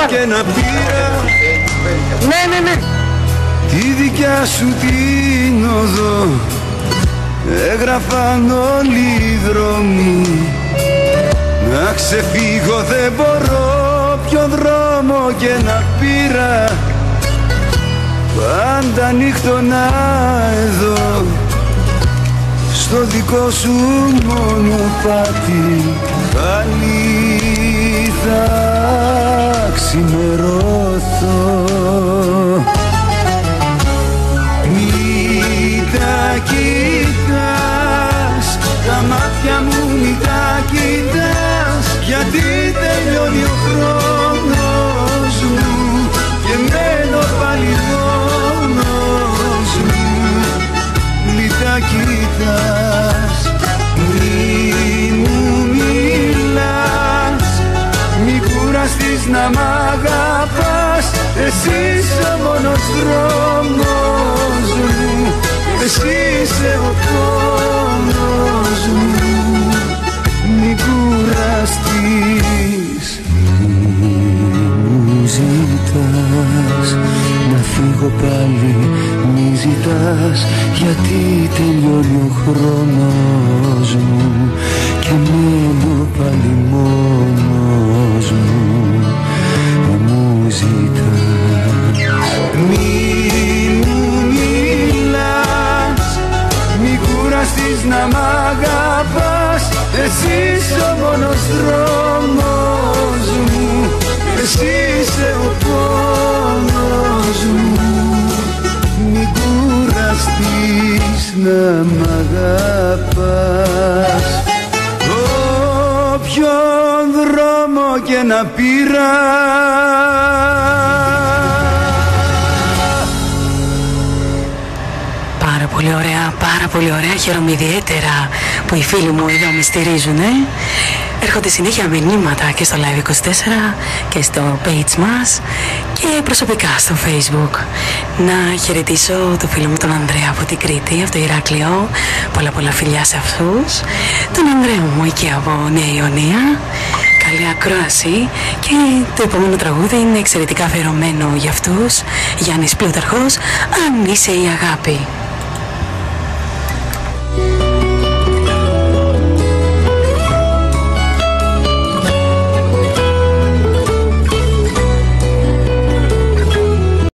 και να πήρα. Ναι. Τη δικιά σου την οδό έγραφαν όλοι οι δρόμοι. Να ξεφύγω δεν μπορώ, ποιο δρόμο και να πήρα. Πάντα νύχτωνα εδώ, στο δικό σου μονοπάτι. Πάλι θα ξημερώθω. Μη τα κοιτάς, τα μάτια μου μη τα κοιτάς, γιατί τελειώνει ο χρόνος μου και μένω πάλι μόνος μου. Μη τα κοιτάς, μη μου μιλάς, μη κουραστείς να μ' αγαπάς. Εσύ είσαι ο μόνος δρόμος μου, εσύ είσαι ο πόνος μου. Μη κουραστείς, μη μου ζητάς να φύγω πάλι, μη ζητάς, γιατί τελειώνει ο χρόνος μου και μένω πάλι μόνος μου. Μη μου ζητάς, μη μου μιλάς, μη κουραστείς να μ' αγαπάς. Εσύ είσαι ο μόνος δρόμος μου, εσύ είσαι ο πόνος μου. Μη κουραστείς να μ' αγαπάς. Όποιον δρόμο και να πήρα. Πάρα πολύ ωραία. Χαίρομαι ιδιαίτερα που οι φίλοι μου εδώ με στηρίζουν. Έρχονται συνέχεια μηνύματα και στο Live24 και στο page μας και προσωπικά στο Facebook. Να χαιρετήσω το φίλο μου τον Ανδρέα από την Κρήτη, από το Ηράκλειο. Πολλά φιλιά σε αυτούς. Τον Ανδρέα μου εκεί από Νέα Ιωνία. Καλή ακρόαση. Και το επόμενο τραγούδι είναι εξαιρετικά αφιερωμένο για αυτούς. Γιάννης Πλούταρχος, αν είσαι η αγάπη.